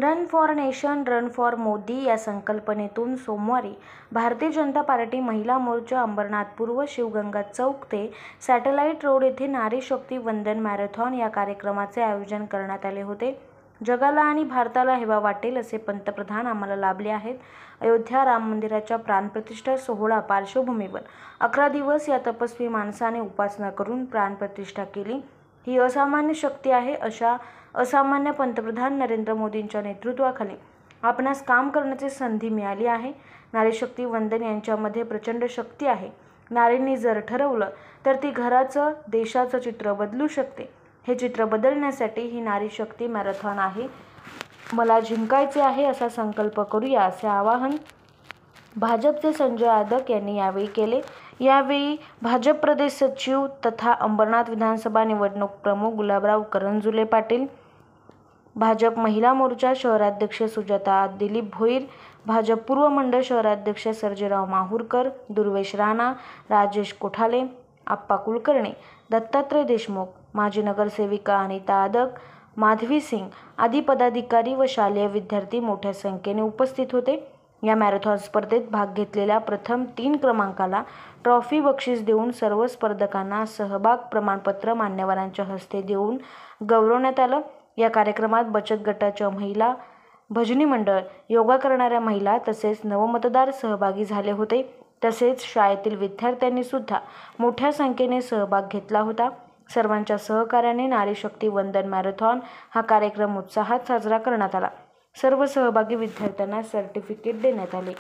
Run for nation, run for Modi या संकल्पनेतून सोमवारी भारतीय जनता पार्टी महिला मोर्चा अंबरनाथ पूर्व शिवगंगा चौक ते सॅटेलाइट रोड येथे नारी शक्ती वंदन मॅरेथॉन या कार्यक्रमाचे आयोजन करण्यात आले होते। जगाला आणि भारताला हेवा वाटेल असे पंतप्रधान आम्हाला लाभले आहेत। अयोध्या राम मंदिराच्या प्राणप्रतिष्ठा सोहळा पार्श्वभूमीवर 11 दिवस या तपस्वी माणसाने उपासना करून प्राणप्रतिष्ठा केली। ही असामान्य शक्ती आहे। अशा असामान्य पंतप्रधान नरेंद्र मोदींच्या नेतृत्वाखाली आपणास काम करण्याची संधी मिळाली आहे। नारी शक्ती वंदन यांच्यामध्ये प्रचंड शक्ती आहे। नारींनी जर ठरवलं तर ती घराचं, देशाचं चित्र बदलू शकते। हे चित्र बदलण्यासाठी ही नारी शक्ती मॅरेथॉन आहे। मला जिंकायचे आहे असा संकल्प करूया असे आवाहन भाजपचे संजय यादव यांनी यावेळी केले। यावेळी भाजप प्रदेश सचिव तथा अंबरनाथ विधानसभा निवडणूक प्रमुख गुलाबराव करंजुले पाटील, भाजप महिला मोर्चा शहराध्यक्ष सुजाता दिलीप भोईर, भाजप पूर्व मंडळ शहराध्यक्ष सर्जेराव माहूरकर, दुर्वेश राणा, राजेश कोठाले, आप्पा कुलकर्णी, दत्तात्रय देशमुख, माजी नगरसेविका अनिता आदक, माधवी सिंग आदी पदाधिकारी व शालेय विद्यार्थी मोठ्या संख्येने उपस्थित होते। या मॅरेथॉन स्पर्धेत भाग घेतलेल्या प्रथम 3 क्रमांकाला ट्रॉफी बक्षीस देऊन सर्व स्पर्धकांना सहभाग प्रमाणपत्र मान्यवरांच्या हस्ते देऊन गौरवण्यात आलं। या कार्यक्रमात बचत गटाच्या महिला, भजनी मंडळ, योगा करणाऱ्या महिला तसेच नवमतदार सहभागी झाले होते। तसेच शाळेतील विद्यार्थ्यांनी सुद्धा मोठ्या संख्येने सहभाग घेतला होता। सर्वांच्या सहकार्याने नारी शक्ती वंदन मॅरेथॉन हा कार्यक्रम उत्साहात साजरा करण्यात आला। सर्व सहभागी विद्यार्थ्यांना सर्टिफिकेट देण्यात आले।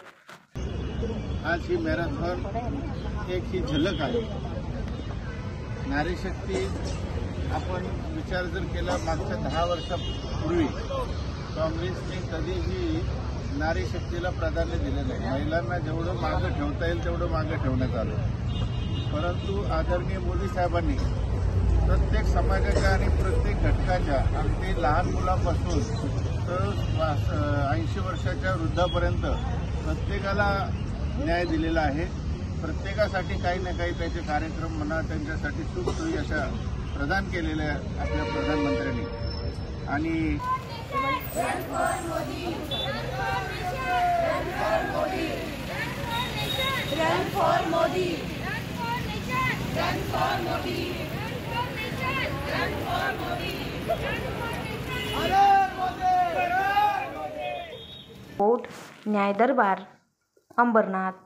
आज ही मॅरेथॉन एक ही झलक आहे। नारी शक्ती आपण विचार जर केला मागच्या 10 वर्षापूर्वी काँग्रेसने कधीही नारी शक्तीला प्राधान्य दिले नाही। महिलांना जेवढं मागं ठेवता येईल तेवढं मागं ठेवण्यात आलं। परंतु आदरणीय मोदी साहेबांनी प्रत्येक समाजाच्या आणि प्रत्येक घटकाच्या, अगदी लहान मुलापासून तर 80 वर्षाच्या वृद्धापर्यंत प्रत्येकाला न्याय दिलेला आहे। प्रत्येकासाठी काही ना काही त्याचे कार्यक्रम म्हणा, त्यांच्यासाठी सुखसोयी अशा प्रदान केलेल्या आपल्या प्रधानमंत्र्यांनी। आणि न्याय दरबार, अंबरनाथ।